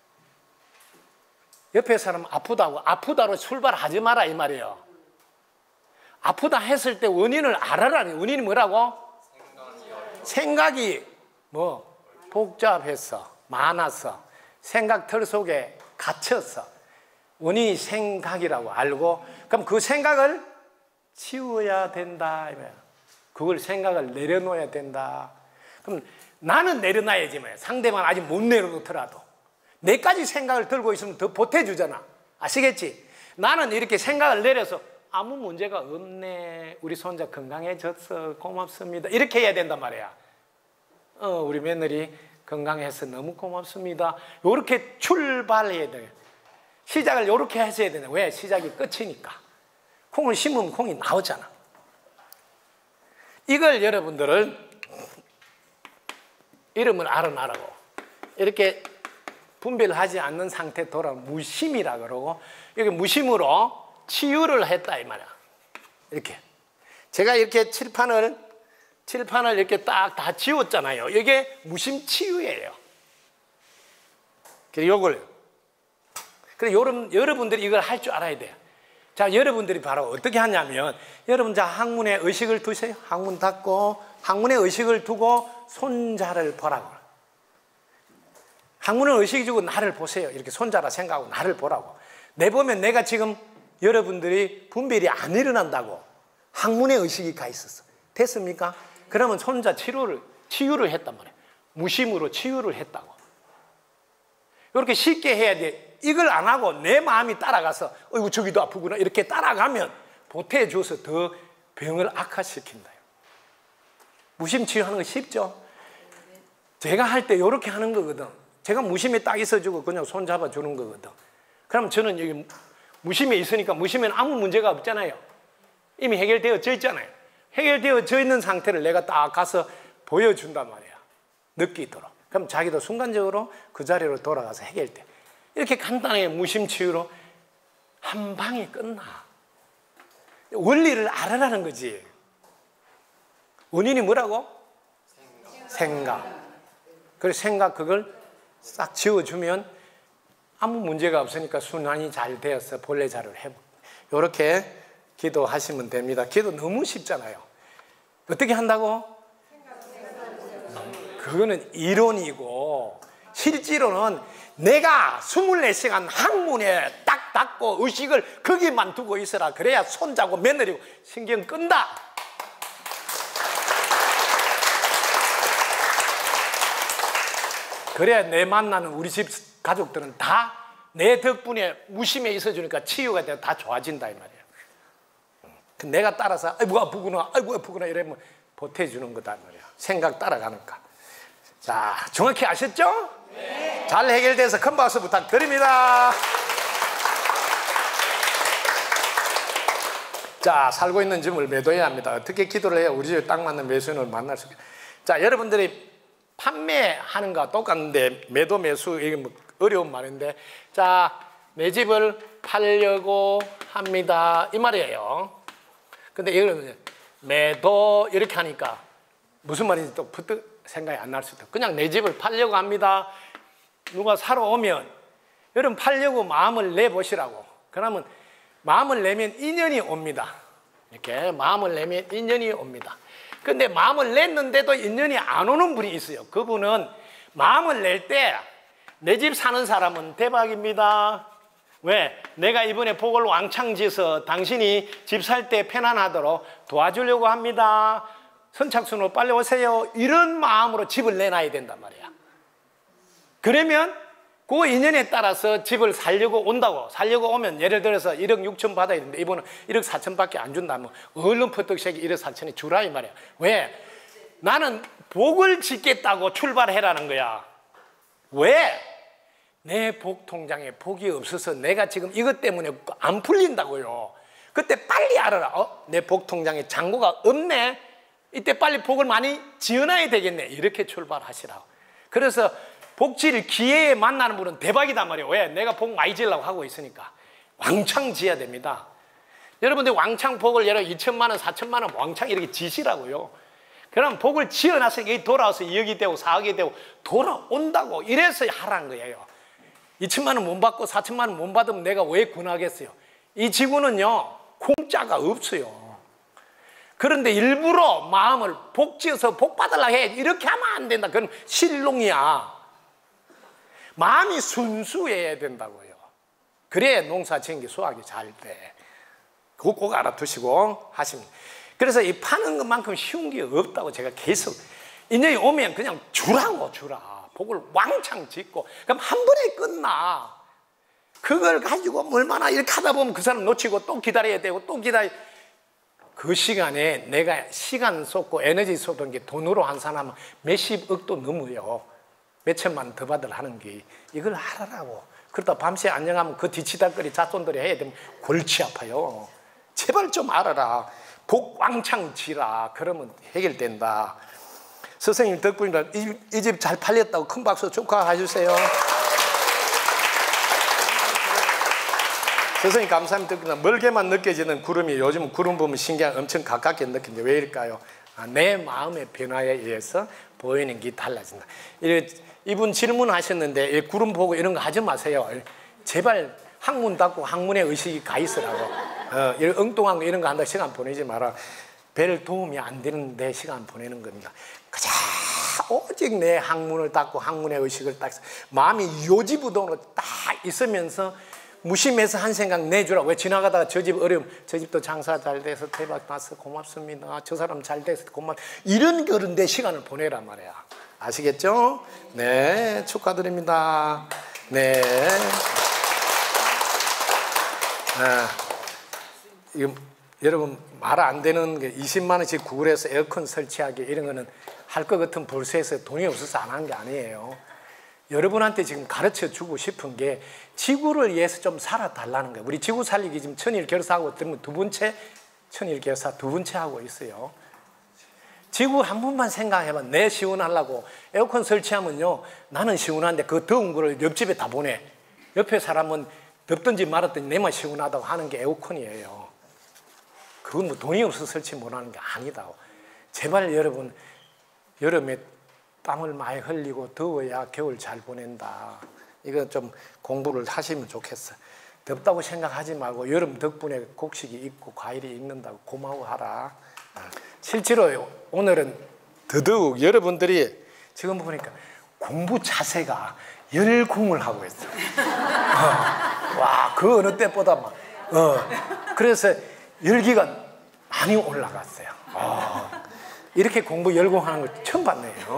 옆에 사람 아프다고, 아프다로 출발하지 마라 이 말이에요. 아프다 했을 때 원인을 알아라. 원인이 뭐라고? 생각이 뭐 복잡했어, 많았어, 생각틀 속에 갇혔어. 원인이 생각이라고 알고, 그럼 그 생각을 치워야 된다. 그걸 생각을 내려놓아야 된다. 그럼 나는 내려놔야지 뭐. 상대방 아직 못 내려놓더라도 내까지 생각을 들고 있으면 더 보태주잖아. 아시겠지? 나는 이렇게 생각을 내려서 아무 문제가 없네, 우리 손자 건강해졌어, 고맙습니다, 이렇게 해야 된단 말이야. 우리 며느리 건강해서 너무 고맙습니다, 이렇게 출발해야 돼. 시작을 이렇게 하셔야 되네. 왜? 시작이 끝이니까. 콩을 심으면 콩이 나오잖아. 이걸 여러분들은 이름을 알아놔라고. 이렇게 분별하지 않는 상태 돌아 무심이라 그러고, 여기 무심으로 치유를 했다 이 말이야. 이렇게 제가 이렇게 칠판을 이렇게 딱 다 지웠잖아요. 이게 무심 치유예요. 그래서 요걸, 그래 여러분들이 이걸 할 줄 알아야 돼요. 자, 여러분들이 바로 어떻게 하냐면, 여러분 자 항문에 의식을 두세요. 항문 닫고 항문에 의식을 두고 손자를 보라고. 항문에 의식이 주고 나를 보세요. 이렇게 손자라 생각하고 나를 보라고. 내보면 내가 지금 여러분들이 분별이 안 일어난다고 항문에 의식이 가 있었어. 됐습니까? 그러면 손자 치유를 했단 말이에요. 무심으로 치유를 했다고. 이렇게 쉽게 해야 돼. 이걸 안 하고 내 마음이 따라가서 어이구 저기도 아프구나 이렇게 따라가면 보태줘서 더 병을 악화시킨다. 무심 치유하는 거 쉽죠? 제가 할 때 이렇게 하는 거거든. 제가 무심에 딱 있어주고 그냥 손 잡아주는 거거든. 그럼 저는 여기 무심에 있으니까, 무심에는 아무 문제가 없잖아요. 이미 해결되어져 있잖아요. 해결되어져 있는 상태를 내가 딱 가서 보여준단 말이야. 느끼도록. 그럼 자기도 순간적으로 그 자리로 돌아가서 해결돼. 이렇게 간단하게 무심치유로 한 방에 끝나. 원리를 알아라는 거지. 원인이 뭐라고? 생각. 그래서 생각 그걸 싹 지워주면 아무 문제가 없으니까 순환이 잘 되어서 본래 자료를 해보. 이렇게 기도하시면 됩니다. 기도 너무 쉽잖아요. 어떻게 한다고? 그거는 이론이고, 실제로는 내가 24시간 항문에 딱 닫고 의식을 거기만 두고 있어라. 그래야 손자고 며느리고 신경 끈다. 그래야 내 만나는 우리 집 가족들은 다 내 덕분에 무심에 있어주니까 치유가 되어 다 좋아진다 이 말이에요. 내가 따라서 아이고 아프구나, 아이고 아프구나 이러면 보태주는 거다 말이야. 생각 따라가니까. 자, 정확히 아셨죠? 네. 잘 해결돼서 큰 박수 부탁드립니다. 자, 살고 있는 집을 매도해야 합니다. 어떻게 기도를 해야 우리 집에 딱 맞는 매수인을 만날 수 있을까요? 자, 여러분들이 판매하는 거와 똑같은데, 매도 매수 이게 뭐 어려운 말인데, 자, 내 집을 팔려고 합니다 이 말이에요. 근데 이거는 매도 이렇게 하니까 무슨 말인지 또 부뜩 생각이 안 날 수도 있다. 그냥 내 집을 팔려고 합니다. 누가 사러 오면 여러분 팔려고 마음을 내보시라고. 그러면 마음을 내면 인연이 옵니다. 이렇게 마음을 내면 인연이 옵니다. 근데 마음을 냈는데도 인연이 안 오는 분이 있어요. 그분은 마음을 낼 때 내 집 사는 사람은 대박입니다. 왜? 내가 이번에 복을 왕창 지어서 당신이 집 살 때 편안하도록 도와주려고 합니다. 선착순으로 빨리 오세요. 이런 마음으로 집을 내놔야 된단 말이야. 그러면 그 인연에 따라서 집을 살려고 온다고. 살려고 오면 예를 들어서 1억 6천 받아야 되는데 이번은 1억 4천밖에 안 준다면 얼른 퍼뜩새기 1억 4천이 주라 이 말이야. 왜? 나는 복을 짓겠다고 출발해라는 거야. 왜? 내 복 통장에 복이 없어서 내가 지금 이것 때문에 안 풀린다고요. 그때 빨리 알아라. 내 복 통장에 잔고가 없네. 이때 빨리 복을 많이 지어놔야 되겠네. 이렇게 출발하시라고. 그래서 복지를 기회에 만나는 분은 대박이단 말이에요. 왜? 내가 복 많이 지으려고 하고 있으니까. 왕창 지어야 됩니다. 여러분들 왕창 복을 예를 2천만 원, 4천만 원 왕창 이렇게 지시라고요. 그럼 복을 지어놔서 이게 돌아와서 2억이 되고 4억이 되고 돌아온다고. 이래서 하라는 거예요. 2천만 원 못 받고 4천만 원 못 받으면 내가 왜 권하겠어요? 이 지구는요 공짜가 없어요. 그런데 일부러 마음을 복지어서 복 받으려 해. 이렇게 하면 안 된다. 그건 실롱이야. 마음이 순수해야 된다고요. 그래야 농사 지은 게 수확이 잘 돼. 그거 꼭 알아두시고 하십니다. 그래서 이 파는 것만큼 쉬운 게 없다고 제가 계속, 인연이 오면 그냥 주라고 주라. 복을 왕창 짓고, 그럼 한 번에 끝나. 그걸 가지고 얼마나 이렇게 하다 보면 그 사람 놓치고 또 기다려야 되고 또 그 시간에 내가 시간 쏟고 에너지 쏟은 게 돈으로 한 사람은 몇십억도 넘어요. 몇천만 더 받으려 하는 게. 이걸 하라고. 그러다 밤새 안녕하면 그 뒤치다거리 잣손들이 해야 되면 골치 아파요. 제발 좀 알아라. 복 왕창 지라. 그러면 해결된다. 선생님 덕분이라 이 집 잘 팔렸다고 큰 박수 축하해 주세요. 선생님 감사합니다. 멀게만 느껴지는 구름이 요즘 구름 보면 신기한 엄청 가깝게 느끼는데 왜 이럴까요? 내 마음의 변화에 의해서 보이는 게 달라진다. 이분 질문하셨는데 구름 보고 이런 거 하지 마세요. 제발 학문 닫고 학문의 의식이 가 있으라고. 엉뚱한 거 이런 거 한다 시간 보내지 마라. 별 도움이 안 되는데 시간 보내는 겁니다. 그저 오직 내 학문을 닫고 학문의 의식을 딱 마음이 요지부동으로 딱 있으면서 무심해서 한 생각 내주라. 왜 지나가다가 저 집 어려움, 저 집도 장사 잘 돼서 대박 났어 고맙습니다. 저 사람 잘 돼서 고맙. 이런 그런데 시간을 보내란 말이야. 아시겠죠? 네, 축하드립니다. 네. 이거 여러분 말 안 되는 게 20만 원씩 구글에서 에어컨 설치하기 이런 거는 할 것 같은 불세에서 돈이 없어서 안 한 게 아니에요. 여러분한테 지금 가르쳐 주고 싶은 게 지구를 위해서 좀 살아달라는 거예요. 우리 지구 살리기 지금 천일결사하고 들으면 두 번째 천일결사 두 번째 하고 있어요. 지구 한 번만 생각해봐. 내 시원하려고 에어컨 설치하면요 나는 시원한데 그 더운 거를 옆집에 다 보내. 옆에 사람은 덥든지 말았든지 내만 시원하다고 하는 게 에어컨이에요. 그건 뭐 돈이 없어서 설치 못하는 게 아니다. 제발 여러분 여름에 땀을 많이 흘리고 더워야 겨울 잘 보낸다. 이거 좀 공부를 하시면 좋겠어. 덥다고 생각하지 말고 여름 덕분에 곡식이 있고 과일이 익는다고 고마워하라. 실제로 오늘은 더더욱 여러분들이 지금 보니까 공부 자세가 열공을 하고 있어요. 와, 그 어느 때보다 막. 그래서 열기가 많이 올라갔어요. 이렇게 공부 열공하는 걸 처음 봤네요.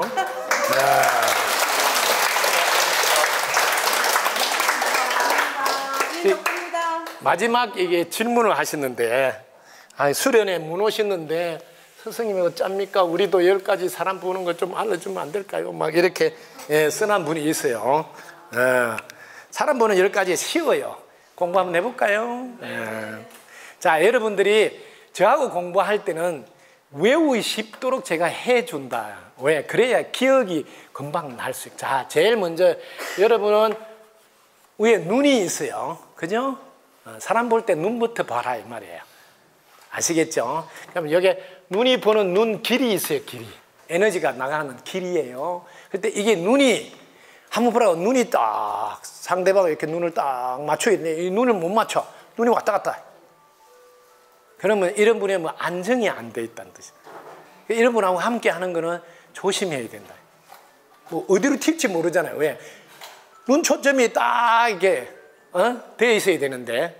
마지막 이게 질문을 하셨는데, 수련회 문 오셨는데 스승님이 어쩝니까? 우리도 10가지 사람 보는 거 좀 알려주면 안 될까요? 막 이렇게 쓴한 분이 있어요. 사람 보는 10가지 쉬워요. 공부 한번 해볼까요? 자, 여러분들이 저하고 공부할 때는 외우기 쉽도록 제가 해준다. 왜? 그래야 기억이 금방 날 수 있고. 자, 제일 먼저 여러분은 위에 눈이 있어요. 그죠? 사람 볼 때 눈부터 봐라 이 말이에요. 아시겠죠? 그럼 여기 눈이 보는 눈 길이 있어요. 길이. 에너지가 나가는 길이에요. 그때 이게 눈이 한번 보라고. 눈이 딱 상대방 이렇게 눈을 딱 맞춰야 돼. 이 눈을 못 맞춰. 눈이 왔다 갔다. 그러면 이런 분이 뭐 안정이 안 돼 있다는 뜻이에요. 이런 분하고 함께 하는 거는 조심해야 된다. 뭐 어디로 튈지 모르잖아요. 왜? 눈 초점이 딱 이렇게 되어 있어야 되는데.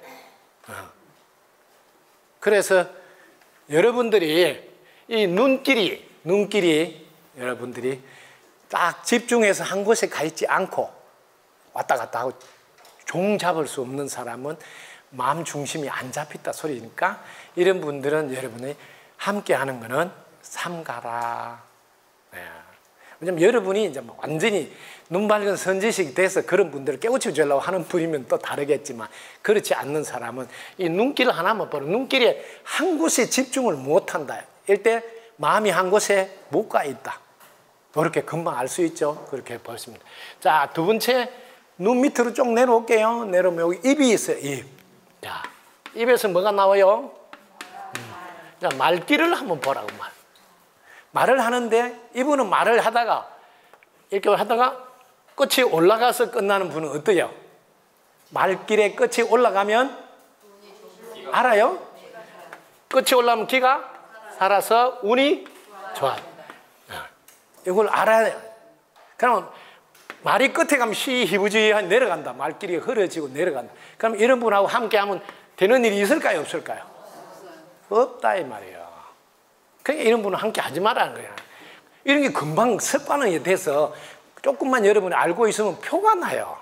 그래서 여러분들이 이 눈길이 여러분들이 딱 집중해서 한 곳에 가 있지 않고 왔다 갔다 하고 종 잡을 수 없는 사람은 마음 중심이 안 잡혔다 소리니까 이런 분들은 여러분이 함께 하는 거는 삼가라. 왜냐면 여러분이 이제 뭐 완전히 눈 밝은 선지식이 돼서 그런 분들을 깨우쳐 주려고 하는 분이면 또 다르겠지만 그렇지 않는 사람은 이 눈길 하나만 보면 눈길에 한 곳에 집중을 못 한다. 이때 마음이 한 곳에 못 가 있다. 그렇게 금방 알 수 있죠. 그렇게 보십니다. 자, 두 번째 눈 밑으로 쭉 내려올게요. 내려오면 여기 입이 있어요. 입. 자, 입에서 뭐가 나와요? 자, 말귀를 한번 보라고 말을 하는데 이분은 말을 하다가 이렇게 하다가 끝이 올라가서 끝나는 분은 어때요? 말길의 끝이 올라가면 알아요? 끝이 올라가면 귀가 살아서 운이 좋아. 이걸 알아야 돼. 그러면 말이 끝에 가면 희부지하게 내려간다. 말길이 흐려지고 내려간다. 그럼 이런 분하고 함께하면 되는 일이 있을까요? 없을까요? 없다 이 말이에요. 그러니까 이런 분은 함께 하지 말라는 거야. 이런 게 금방 습관이 돼서 조금만 여러분이 알고 있으면 표가 나요.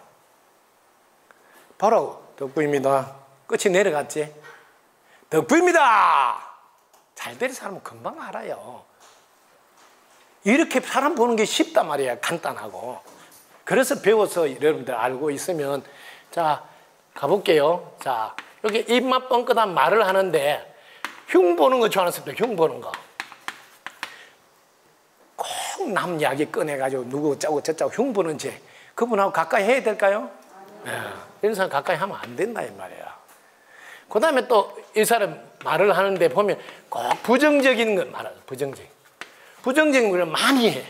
바로 덕부입니다. 끝이 내려갔지. 덕부입니다. 잘 될 사람은 금방 알아요. 이렇게 사람 보는 게 쉽단 말이야. 간단하고. 그래서 배워서 여러분들 알고 있으면 자 가볼게요. 자 여기 입맛 뻥끗한 말을 하는데 흉 보는 거 좋아하습니다. 흉 보는 거. 꼭 남 이야기 꺼내가지고 누구 짜고 저짜고 흉 보는지 그분하고 가까이 해야 될까요? 네. 이런 사람 가까이 하면 안 된다 이 말이야. 그 다음에 또 이 사람 말을 하는데 보면 꼭 부정적인 걸 말하죠. 부정적인 걸 많이 해.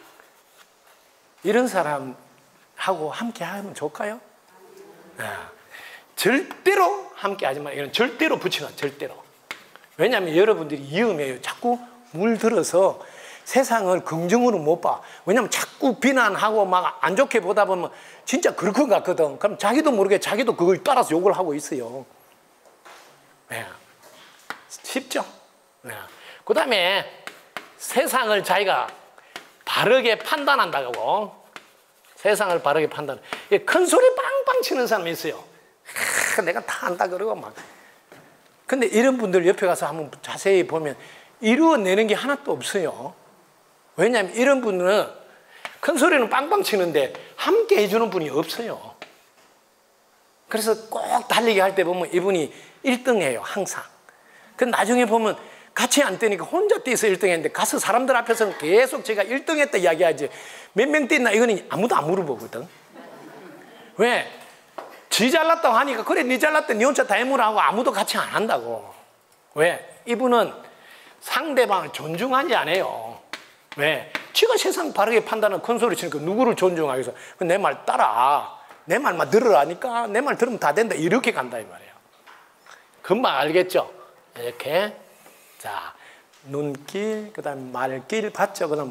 이런 사람하고 함께 하면 좋을까요? 네. 절대로 함께 하지 마. 이건 절대로 붙이면 절대로. 왜냐하면 여러분들이 위험해요. 자꾸 물들어서 세상을 긍정으로 못 봐. 왜냐하면 자꾸 비난하고 막 안 좋게 보다 보면 진짜 그럴 것 같거든. 그럼 자기도 모르게 자기도 그걸 따라서 욕을 하고 있어요. 네. 쉽죠? 네. 그 다음에 세상을 자기가 바르게 판단한다고. 세상을 바르게 판단. 큰 소리 빵빵 치는 사람이 있어요. 내가 다 안다 그러고 막. 근데 이런 분들 옆에 가서 한번 자세히 보면 이루어내는 게 하나도 없어요. 왜냐하면 이런 분들은 큰 소리는 빵빵 치는데 함께 해주는 분이 없어요. 그래서 꼭 달리기 할 때 보면 이분이 1등이에요. 항상. 근데 나중에 보면 같이 안 뛰니까 혼자 뛰어서 1등 했는데 가서 사람들 앞에서는 계속 제가 1등 했다 이야기하지 몇 명 뛰나 이거는 아무도 안 물어보거든. 왜? 지 잘났다고 하니까 그래 니 잘났다 니 혼자 다 해무라 하고 아무도 같이 안 한다고. 왜? 이분은 상대방을 존중하지 않아요. 왜? 지가 세상 바르게 판단하는 큰 소리 치니까 누구를 존중하겠어? 내 말 따라. 내 말만 들으라니까 내 말 들으면 다 된다 이렇게 간다 이 말이에요. 금방 알겠죠? 이렇게 자 눈길 그 다음에 말길 봤죠? 그 다음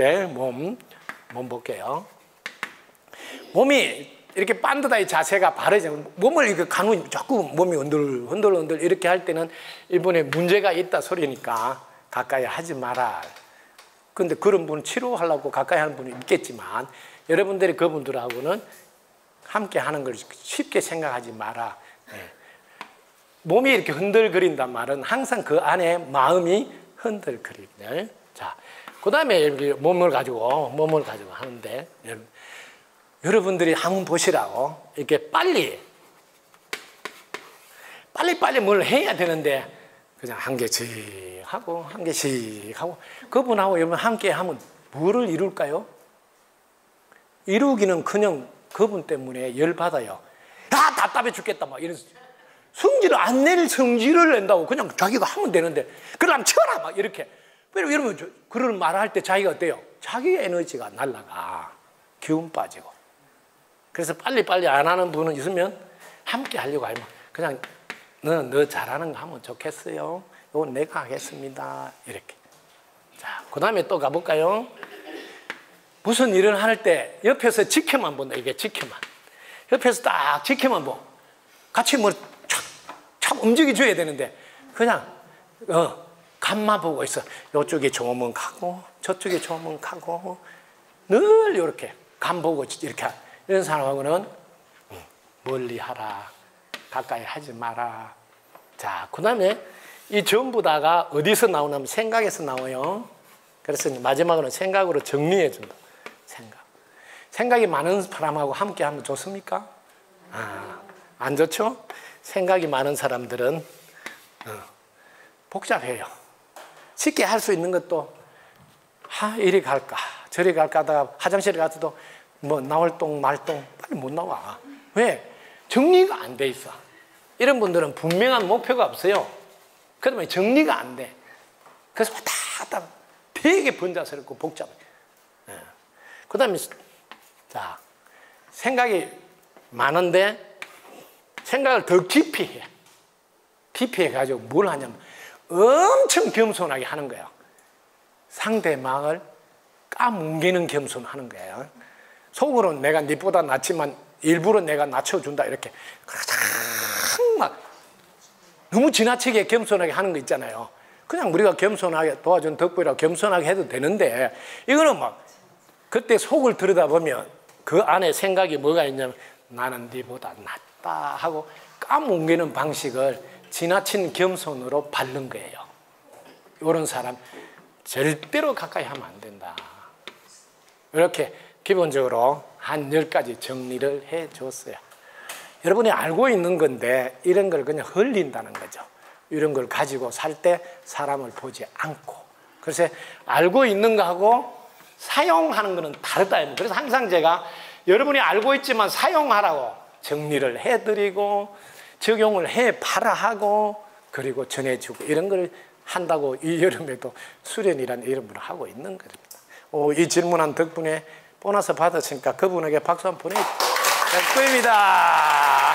몸 볼게요. 몸이 이렇게 반듯하게 자세가 바르죠. 몸을 이렇게 가누 자꾸 몸이 흔들흔들 이렇게 할 때는 이분에 문제가 있다 소리니까 가까이 하지 마라. 근데 그런 분 치료하려고 가까이 하는 분이 있겠지만 여러분들이 그분들하고는 함께 하는 걸 쉽게 생각하지 마라. 네. 몸이 이렇게 흔들거린단 말은 항상 그 안에 마음이 흔들거리네. 자, 그 다음에 몸을 가지고 하는데 여러분들이 한번 보시라고 이렇게 빨리 뭘 해야 되는데 그냥 한 개씩 하고 한 개씩 하고 그분하고 여러분 함께 하면 뭐를 이룰까요? 이루기는 그냥 그분 때문에 열받아요. 다 답답해 죽겠다 막 이런 성질을 안 낼 성질을 낸다고 그냥 자기가 하면 되는데 그럼 쳐라 막 이렇게. 여러분 그런 말을 할 때 자기가 어때요? 자기 에너지가 날아가 기운 빠지고. 그래서 빨리 안 하는 분은 있으면 함께 하려고 하면 그냥 너 잘하는 거 하면 좋겠어요. 이건 내가 하겠습니다. 이렇게. 자, 그 다음에 또 가볼까요? 무슨 일을 할 때 옆에서 지켜만 본다. 이게 지켜만. 옆에서 딱 지켜만 보고 같이 뭐 참 움직여줘야 되는데 그냥 간만 보고 있어. 이쪽에 좋으면 가고 저쪽에 좋으면 가고 늘 이렇게 간 보고 이렇게 이런 사람하고는 멀리 하라. 가까이 하지 마라. 자, 그 다음에 이 전부 다가 어디서 나오냐면 생각에서 나와요. 그래서 마지막으로 생각으로 정리해 준다. 생각이 많은 사람하고 함께 하면 좋습니까? 안 좋죠? 생각이 많은 사람들은 복잡해요. 쉽게 할 수 있는 것도 이리 갈까 저리 갈까 하다가 화장실에 가서도 뭐 나올 똥 말똥 빨리 못 나와. 왜? 정리가 안 돼 있어. 이런 분들은 분명한 목표가 없어요. 그러면 정리가 안 돼. 그래서 왔다 갔다 되게 번잡스럽고 복잡해. 그 다음에 자, 생각이 많은데 생각을 더 깊이 해. 깊이 해가지고 뭘 하냐면 엄청 겸손하게 하는 거예요. 상대방을 까뭉개는 겸손하는 거예요. 속으로는 내가 니보다 낫지만 일부러 내가 낮춰준다 이렇게 막 너무 지나치게 겸손하게 하는 거 있잖아요. 그냥 우리가 겸손하게 도와준 덕분이라 겸손하게 해도 되는데 이거는 막 그때 속을 들여다보면 그 안에 생각이 뭐가 있냐면 나는 니보다 낫다 하고 까뭉개는 방식을 지나친 겸손으로 바른 거예요. 이런 사람 절대로 가까이 하면 안 된다. 이렇게 기본적으로 한 10가지 정리를 해줬어요. 여러분이 알고 있는 건데 이런 걸 그냥 흘린다는 거죠. 이런 걸 가지고 살 때 사람을 보지 않고. 그래서 알고 있는 거하고 사용하는 거는 다르다. 그래서 항상 제가 여러분이 알고 있지만 사용하라고 정리를 해드리고 적용을 해봐라 하고 그리고 전해주고 이런 걸 한다고 이 여름에도 수련이라는 이름으로 하고 있는 겁니다. 이 질문한 덕분에 보너스 받으시니까 그분에게 박수 한번 보내드립니다.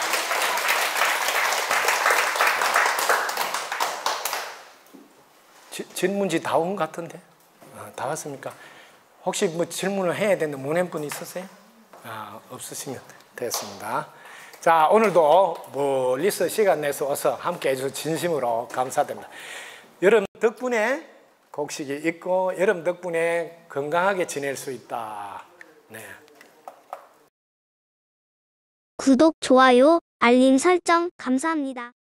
질문지 다 온 것 같은데? 다 왔습니까? 혹시 뭐 질문을 해야 되는 문행분 있으세요? 없으시면 됐습니다. 자, 오늘도 멀리서 시간 내서 와서 함께 해주셔서 진심으로 감사드립니다. 여러분 덕분에 곡식이 있고 여러분 덕분에 건강하게 지낼 수 있다. 네. 구독, 좋아요, 알림 설정 감사합니다.